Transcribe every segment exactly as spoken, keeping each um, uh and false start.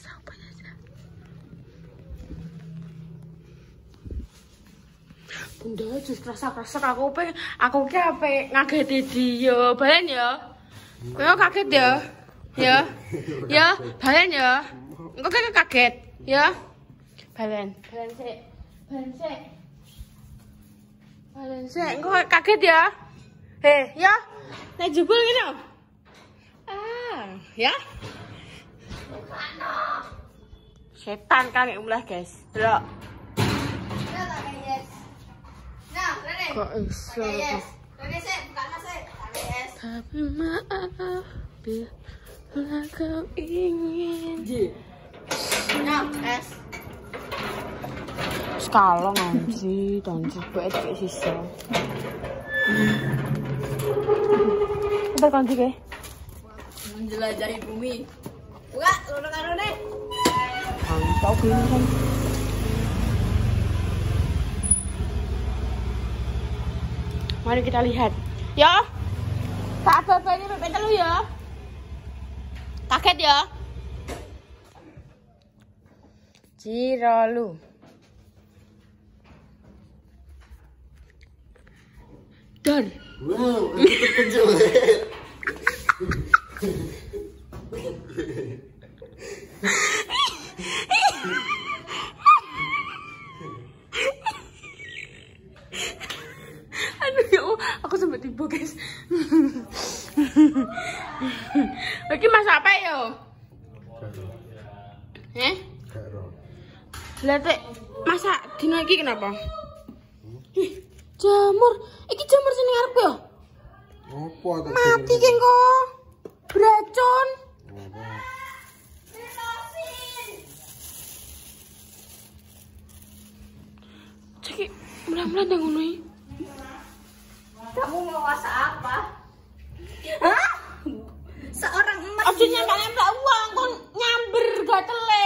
Siapa aja? Bunda jus kerasa-kerasa aku pengen aku ki ape ngageti dia. Balen ya. Kowe kaget ya. Ya. Ya, balen ya. Engko kayak kaget, ya. Balen. Balen sik. Balen sik. Balen sik. Engko kaget ya. Heh, ya. Nek jebul ngene. Ah, ya. Setan kan mulai, guys. Delok. Kok iso? Tapi maaf bila kau ingin. Nah, es. Sekalong anji, tanji bae kayak sisa. Apa kan iki? Menjelajahi bumi. Buka, loro karo nih. Mantap gini kan. Mari kita lihat. Ya. Tak apa-apa ini pepet telu ya. Kaget ya. Ciralu. Dar. Wow, aku terkejut. Aduh ya Allah, aku sampai tiba guys. Lagi masak apa ya? Eh? Lihat masak dino iki kenapa? Ih, jamur. Iki jamur sini ngarep ya? Apa tak mati kan kok. Beracun. Ceki, mulah-mulah nang ngono iki. Kamu mau masak apa? Hah? Seorang emas. Aja nyampe-nyampe uang kon nyamber gatele.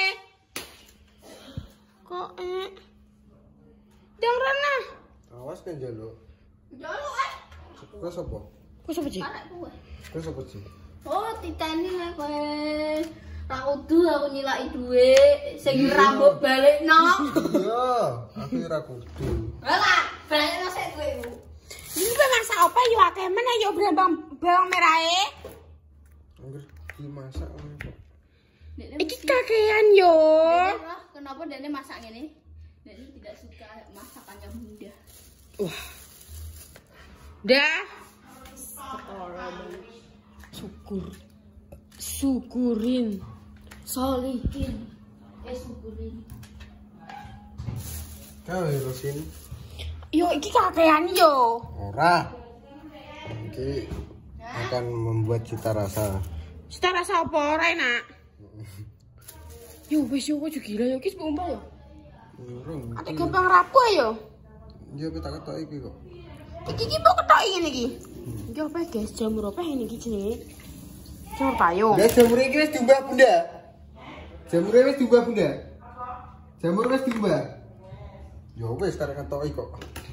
Kok eh Dang Rana. Awas kan jaluk. Jaluk eh. Kau sapa? Kok sapa sih? Anak gue. Kau sapa sih? Oh, titani lah kowe. Ra kudu aku nyilaki dhuwit sing rambut balekno. Iya, aku ora kudu. Lah, balekno sik duitmu. Ini kan masak apa yo akeh men yo bawang bawang merahe. Angger dimasak ngono kok. Iki kakean yo. Kenapa Dene masak ngene? Dene tidak suka masakannya Bunda. Wah. Dah. Syukur. Syukurin. Solihin. Eh syukurin. Kau Rosin. Yo iki kakean yo. Ora. Iki akan membuat cita rasa. Cita rasa apa ora enak? Yo wis yo kok gila yo iki umpah yo. Urung. Ate gampang rapuh yo. Iya kita ketok iki kok. Iki iki kok ketoki ngene iki. Iki apa guys? Jamur apa ini iki jenenge? Jamur payung. Lah jamur iki wis diumbah Bunda. Jamur wis diumbah Bunda. Jamur wis diumbah. Ya wis karek ketoki kok.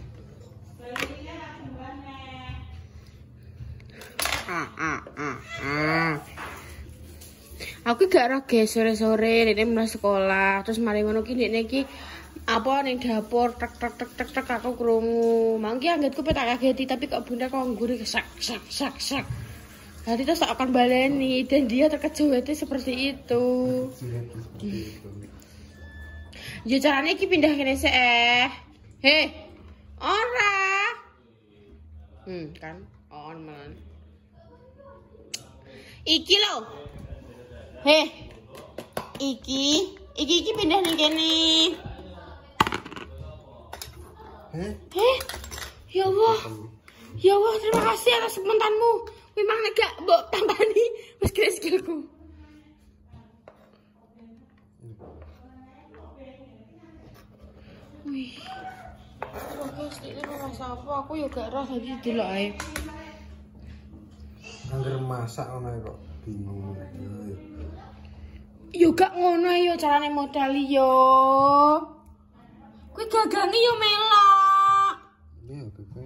Ah ah ah ah. Aku gak ora guys sore-sore dene mulai sekolah, terus mari ngono ki dene iki apa ning dapur tek tek tek tek tek aku krungu. Mangki anggitku petak kageti tapi kok Bunda kok ngguri sak sak sak sak. Nanti terus tak akan baleni dan dia terkejut seperti itu. Ya caranya iki pindah kene sik eh. Heh. Ora. Hmm kan on man. Iki lho. Heh. Iki, iki iki pindah ning kene. Heh? Heh. Ya Allah. Ya Allah, terima kasih atas sementanmu. Memang nek gak mbok tampani wis kira skillku. Wih. Oke, ini rasa apa? Aku yo gak ora dadi delok ae. Angger masak ngono kok bingung. Yo gak ngono yo carane modal yo. Kuwi gagange yo melok. Iya, kuwi.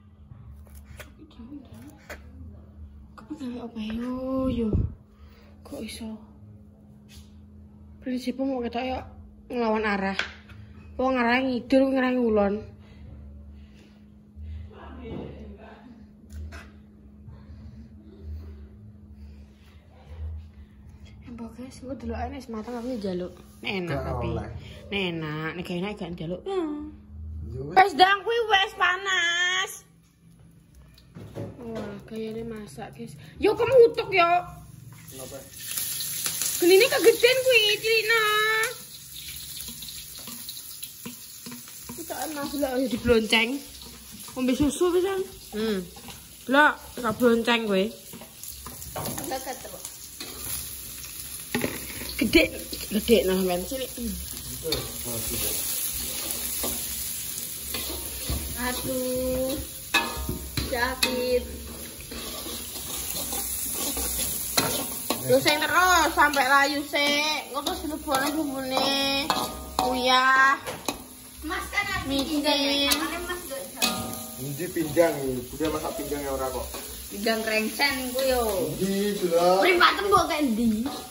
Kepikiran apa yo yo. Kok iso? Prinsipnya mau kita ya ngelawan arah. Wong arah ngidul ngerangi ulon. Mbok guys, gue dulu aja nih matang aku jaluk. Enak tapi. Enak, nek enak gak jaluk. Wes dang kuwi wes panas. Wah, kayaknya masak, guys. Yo kamu utuk yo. Kenapa? Genine kegedean kuwi, cilina. Kita enak lah di blonceng. Ngombe susu pisan. Hmm. Lah, tak blonceng kowe. Dekat tuh. Gede, gede nah men cilik. Aduh. Sakit. Terus yang terus sampai layu sih. Engko terus lebone bumbune. Uyah. Mas kan aku Micin. Mas gak Ini pindang, udah masak pindang ya ora kok. Pindang krengsen ku yo. Ini sudah. Privatem kok kayak ndi?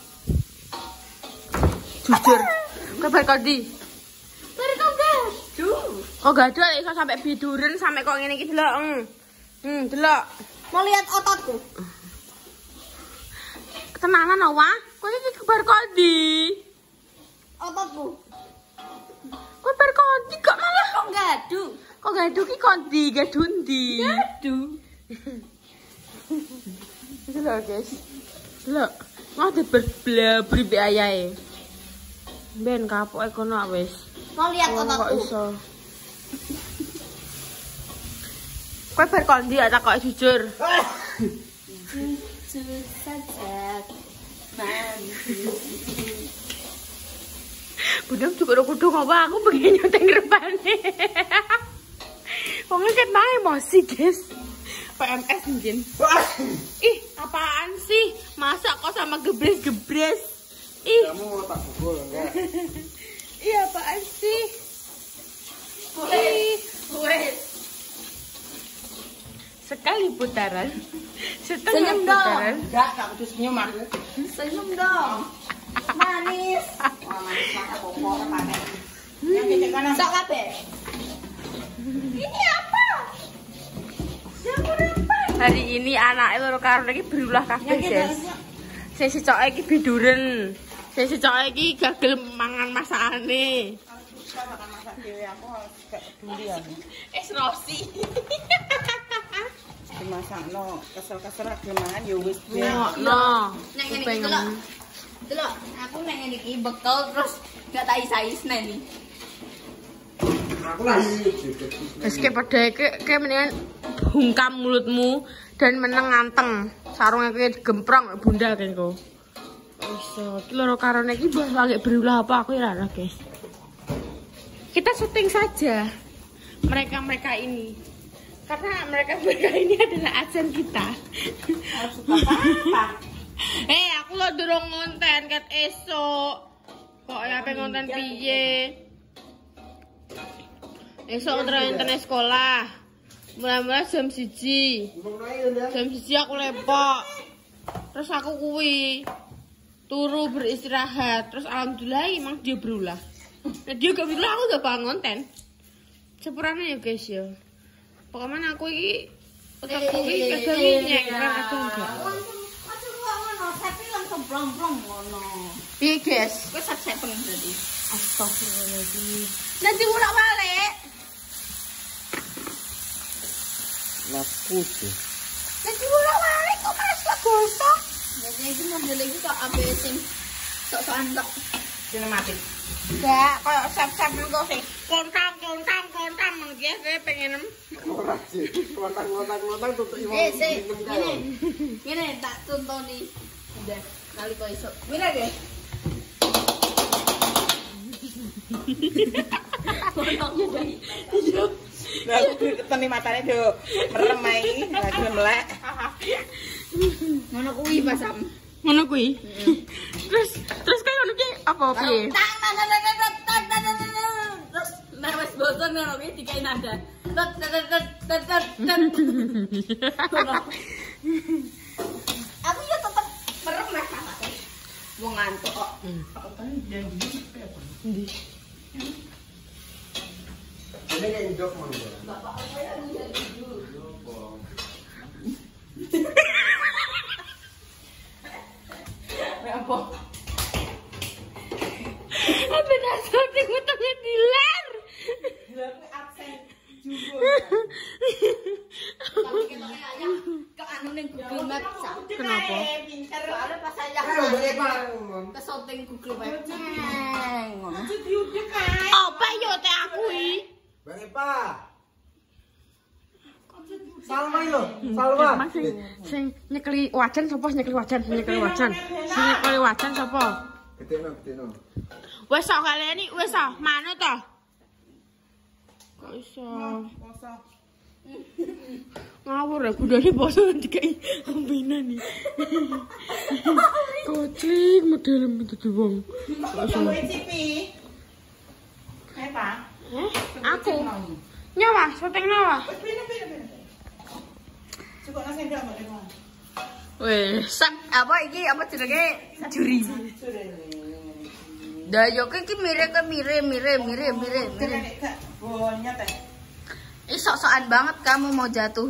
Jujur. Kabar kau di? Bari kok gaduh. Kok gak ada iso sampai biduren sampai kok ngene iki delok. Hmm. Hmm, delok. Mau lihat ototku? Ketenanan wah. Kok iki kabar kau di? Ototku. Kabar kau di kok malah Kok gaduh? kok gaduh ki kok di gadundi. Gaduh. Delok guys. Delok. Mau diberbla bribe ayahe. Ben kapoke kono wis. Mau lihat Kok ototku? iso. Kowe bar kondi tak kok jujur. Jujur saja. Manis. Bunda juga udah kudu ngapa aku pengen nyoteng repane. Wong kan mau emosi, guys. P M S mungkin. Ih, apaan sih? Masa kok sama gebres-gebres? Ih, Kamu tak pukul enggak? iya apaan sih? Wes, wes. Sekali putaran. Setengah Senyum dong. putaran. Enggak, tak kudu senyum aku. Senyum dong. Manis. Wah, manis mata popok pakai. Yang gede kanan. Sok kabeh. Ini apa? Jamur apa? Hari ini anaknya loro karo iki berulah kabeh, guys. Sing si coke iki biduren. Sing si coke iki gagal mangan masakane. Masak dhewe aku gak peduli ya. Es rosi. Dimasakno, kesel-kesel gelem mangan ya wis. No. Nek ngene iki delok. Delok, aku nek ngene iki bekal terus gak tak isa-isne nih. Aku lagi Wis ke padha ke ke mendingan bungkam mulutmu dan meneng nganteng. Sarunge iki digemprong bunda kan kok. Wis iki loro karone iki mbah lagi berulah apa aku ya ora, guys. Kita syuting saja mereka-mereka ini. Karena mereka-mereka ini adalah azan kita. harus apa? Eh, aku lo durung ngonten ket esok. Kok ya pengen ngonten piye? Esok ngonten sekolah. Mulai-mulai jam siji. Jam siji aku lepok. Terus aku kuwi turu beristirahat. Terus alhamdulillah emang dia berulah. Nah, dia gak berulah aku gak bangun konten. Sepurane ya guys ya. Pokoknya aku iki otakku iki kadang nyek kan kadang enggak. Aduh kok ngono, tapi langsung blong-blong ngono. Piye guys? Wis sep-sepen berarti. Astagfirullahaladzim. Nanti ulak balik. Laku sih. Nanti ulak balik kok malah gak gosok. Nanti iki mobil iki kok ape sing sok-sokan tok. Sinematik. Enggak, kayak sep-sep kok sing kontang kontang kontang nggih saya pengen. Ora sih. Lontang-lontang-lontang tutuk iwang. Eh, sih, gini. Gini tak contoni. Udah, kali kok iso. Mira deh. Potongnya dari. Nah, aku keteni matane do merem ae, lagi melek. Ngono kuwi pasam. Ngono kuwi. Terus terus kayak ngono ki apa piye? Tang tang tang tang tang tang tang tang tang. Terus nek wis bosen ngono kuwi dikai nada. Tet tet tet tet tet tet. Ngono. Aku ya tetep merem mas matane. Wong ngantuk kok. Ndi? Ini kayak indok mau. Bapak saya jadi dulu. Apa? Apa dasar sing wetenge dilar? Lah absen juga. Tapi kita kayaknya ke anu ning Google Maps. Kenapa? Pinter. Soalnya pas saya Ayo balik Pak. ke shooting Google Maps. Ngono. Diudik kae. Apa yo teh aku iki? Bang Epa. Salma yo, Salma. Mas sing sing nyekeli wajan sapa nyekeli wajan, sing nyekeli wajan. Sing nyekeli wajan sapa? Gedeno, gedeno. Wes sok kaleni, wes sok manut to? Kok iso? Poso. Ngawur ya, budane poso dikai ambinan nih. Kocik model itu wong. Kok iso duwe cipi? Kae, Pak. Eh, aku nyawa, syuting nyawa. Pino pino pino. Cukup nasi ndak mbak Dewa. Weh, sak apa iki apa jenenge juri. Dah yo iki mire ke mire mire mire mire mire. Bonyot teh. Ih sok-sokan banget kamu mau jatuh.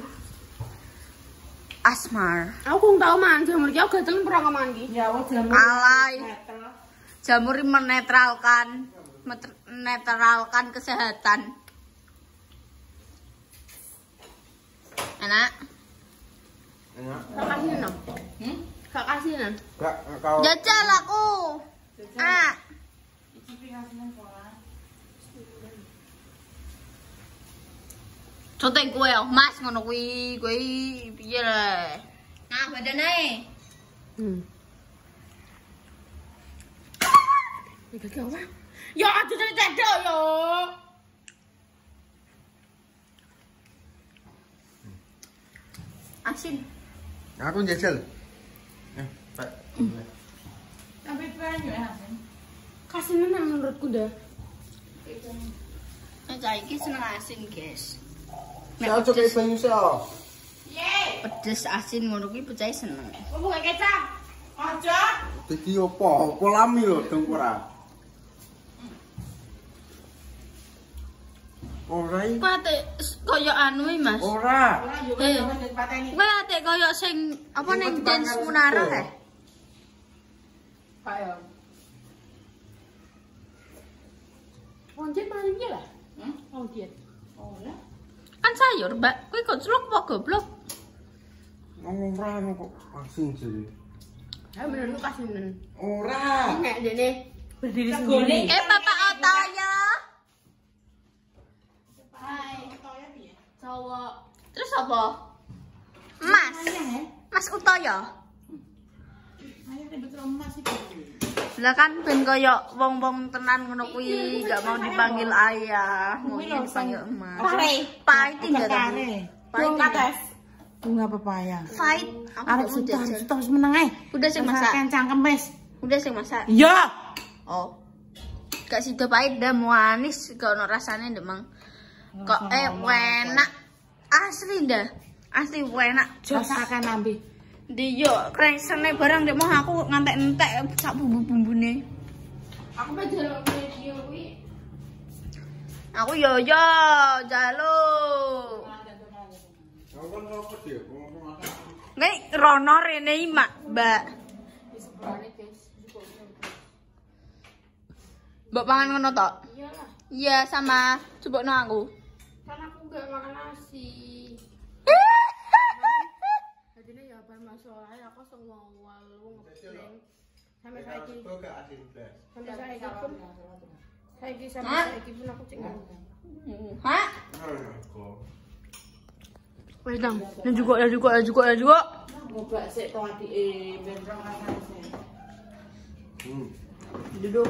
Asmar. Aku nggak tahu man, jamur iki aku gatel pernah ngomong iki. Ya wis jamur. Alay. Jamur menetralkan menetralkan kesehatan. Enak. Enak. Gak kasih nang. Hmm? Gak kasih nang. Enggak kau. Jajal aku. Ah. Cipi ngasih pola. Contoh kue oh, Mas ngono kuwi, kuwi piye le? Nah, badane. Hmm. Iki apa? Ya aja cedek yo. Asin. Aku jajal. Eh, Pak. Tapi banyak ya. Kasih menang menurutku dah. Nah, saiki seneng asin, guys. Saya coba banyu saya. Pedes asin ngono kuwi pecah seneng. Oh, bukan kecap. Aja. Dadi opo? Opo lami lho dong ora. Ora iki. Kuwi ate koyo anu iki, Mas. Ora. Ora yo Eh. wis dipateni. Kuwi ate koyo sing apa Yang ning penting dance pangan Munara itu. kae. Pak ya. Ponjet maling dia lah. Hmm? Oh, dia. Oh ya. Kan sayur, Mbak. Kuwi kok celuk apa goblok? Ora kok asin jadi. Ya menurutku kasih menang. Ora. Nek dene berdiri Tegone. sendiri. Eh, Bapak Otoyo. Hai. Toya piye? Cowok. Terus apa? Mas. Mas Utoyo. Ayo ribet emas iki. Lah kan ben koyo wong-wong tenan ngono kuwi, gak mau dipanggil ayah, mau dipanggil emas. Pare. Pahit enggak Pare. Pahit enggak? Bunga pepaya. Pahit. Aku Arek udah sudah, jajal. sudah meneng ae. Udah sing masak. Kencang kemes. Udah sing masak. Iya. Oh. Gak sida pahit dah manis, gak ono rasane ndemang. Kok eh enak. Asli dah. Asli enak. Rasakan ambi. Ndi yo krengsene barang ndek mau aku ngantek-entek sak bumbu-bumbune. Aku pe jaluk video kuwi. Aku yo yo jaluk. Aku kan ngopo dia? Nek rono rene iki, Mak, Mbak. Mbak pangan ngono tok? Iyalah, Iya, sama cobokno aku. kan aku gak makan nasi. Jadinya ya apa masalah aku semua wal ngepleng. Sampai saiki. Gak asin blas. Sampai saiki pun. Saiki sampai Hah? saiki pun aku cengang. Hah? Wes dong, dan juga ya juga ya juga ya juga. Ngobak sik to adike ben rong rasane sik. Hmm. Duduk.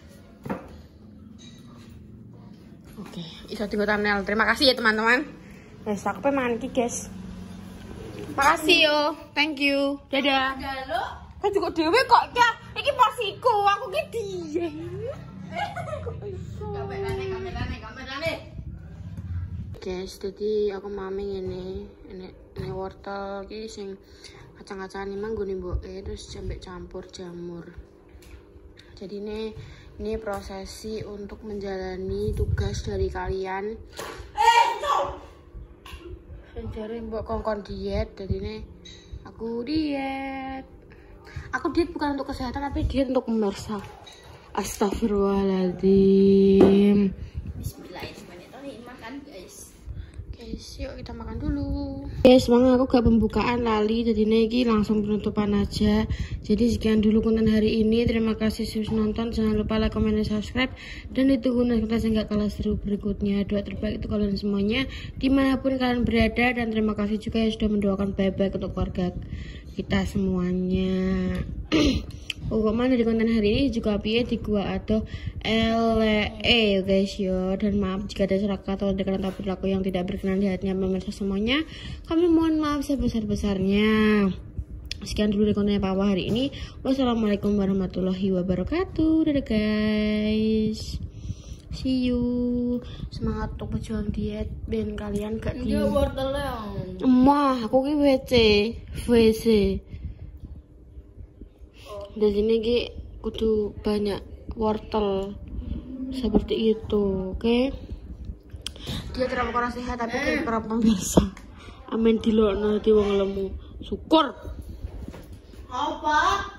Oke, iso tiga thumbnail. Terima kasih ya teman-teman. Wes aku pe mangan iki, guys. Makasih yo. Thank you. Dadah. Jaluk. Kan juga dhewe kok ya. Iki porsiku, aku ki diye. Kamerane, kamerane, kamerane. Guys, jadi aku mami ini ini ini wortel ki sing kacang-kacangan mang nggone mboke terus jambek campur jamur. Jadi ini ini prosesi untuk menjalani tugas dari kalian. Jadi mbok kongkon diet, jadi ini aku diet. Aku diet bukan untuk kesehatan tapi diet untuk pemirsa. Astagfirullahaladzim. Bismillahirrahmanirrahim. Makan guys. Guys, yuk kita makan dulu. Guys, semangat aku gak pembukaan lali, jadi ini langsung penutupan aja. Jadi sekian dulu konten hari ini. Terima kasih sudah nonton. Jangan lupa like, comment, dan subscribe. Dan ditunggu konten yang gak kalah seru berikutnya. Doa terbaik untuk kalian semuanya dimanapun kalian berada. Dan terima kasih juga yang sudah mendoakan baik-baik untuk keluarga kita semuanya. Pokoknya dari konten hari ini juga piye di gua atau L E guys yo. Dan maaf jika ada salah kata atau kata perilaku yang tidak berkenan di hatinya pemirsa semuanya. Kami mohon maaf sebesar-besarnya. Sekian dulu dari konten Papa hari ini. Wassalamualaikum warahmatullahi wabarakatuh. Dadah guys. See you. Semangat untuk berjuang diet ben kalian gak di. Dia wortelnya. Emah, aku ki W C, W C. Dan sini ki kudu banyak wortel seperti itu, oke? Okay? Dia tidak orang sehat tapi kayak para pemirsa. Amin dilokno di wong lemu. Syukur. Apa?